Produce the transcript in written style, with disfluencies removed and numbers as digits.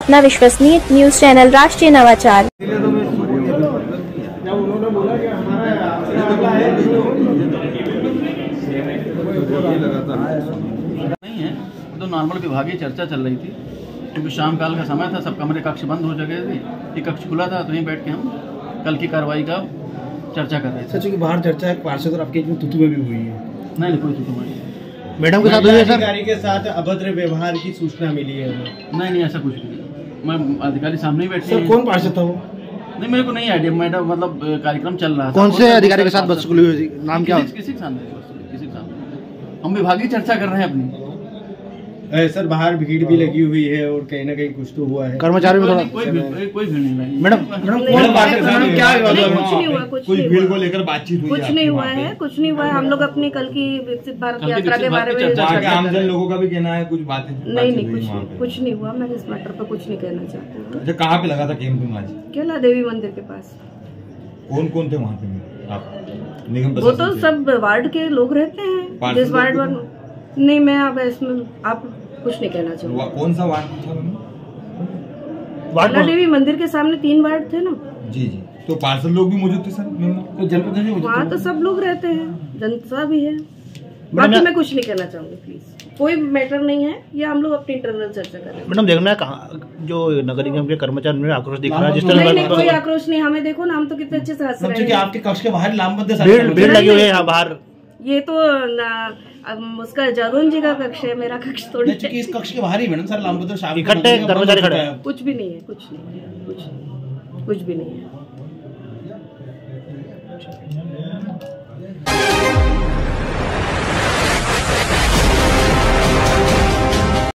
अपना विश्वसनीय news channel राष्ट्रीय नवाचार। नहीं है तो नॉर्मल विभागीय चर्चा चल रही थी, क्योंकि शाम काल का समय था, सब कमरे कक्ष बंद हो चुके थे, ये कक्ष खुला था, तो यहीं बैठ के हम कल की कार्रवाई का चर्चा कर रहे थे। सच कि बाहर चर्चा है पार्षद और आपके तुतु में भी हुई है? नहीं, कोई तुतु नहीं। मैडम के साथ हुई है सर? अधिकारी के साथ अभद्र व्यवहार की सूचना मिली है? नहीं, ऐसा कुछ नहीं। मैं अधिकारी सामने ही बैठे। सर कौन पार्षद था वो? नहीं, मेरे को नहीं आइडिया, मैडम मतलब कार्यक्रम चल रहा था। कौन से अधिकारी के साथ बदसलूकी हुई? नाम क्या? किसी के सामने हम विभागीय चर्चा कर रहे हैं अपनी। सर बाहर भीड़ भी लगी हुई है और कहीं ना कहीं कुछ तो हुआ है। कर्मचारी में कोई भीड़ नहीं लगी। मैडम क्या कुछ भीड़ को लेकर बातचीत हुई? कुछ नहीं हुआ है, कुछ नहीं हुआ है। हम लोग अपनी कल की विकसित भारत यात्रा के बारे में आमजन लोगों का भी कहना है, कुछ बातें नहीं, कुछ नहीं हुआ। मैं इस मैटर पर कुछ नहीं कहना चाहती हूँ। अच्छा, कहाँ पे लगा था कैंपिंग आज? केला देवी मंदिर के पास। कौन कौन थे वहाँ पे? आप निगम वो तो सब वार्ड के लोग रहते हैं, जिस वार्ड नहीं, मैं अब इसमें आप कुछ नहीं कहना चाहूँगा। कौन सा वार्ड था? केला देवी मंदिर के सामने 3 वार्ड थे ना? जी। तो पार्षद लोग भी मौजूद थे सर? तो जनप्रतिनिधि वहाँ तो सब लोग रहते हैं, जनता भी है। बाकी मैं कुछ नहीं कहना चाहूँगी, प्लीज। कोई मैटर नहीं है, ये हम लोग अपनी इंटरनल चर्चा कर रहे हैं। मैडम देखना है कहाँ जो नगर निगम के कर्मचारी में आक्रोश दिख रहा है, जिस तरह नहीं, कोई आक्रोश नहीं। हमें देखो ना, हम तो कितने अच्छे से हंस रहे हैं। आपके कक्ष के बाहर लामबंद भीड़ लगी हुई है यहाँ बाहर। ये तो उसका जादून जी का कक्ष है, मेरा कक्ष थोड़ी। इस कक्ष के बाहर ही मैडम सर लामबंद इकट्ठे कर्मचारी खड़े हैं। कुछ भी नहीं है, कुछ भी नहीं है।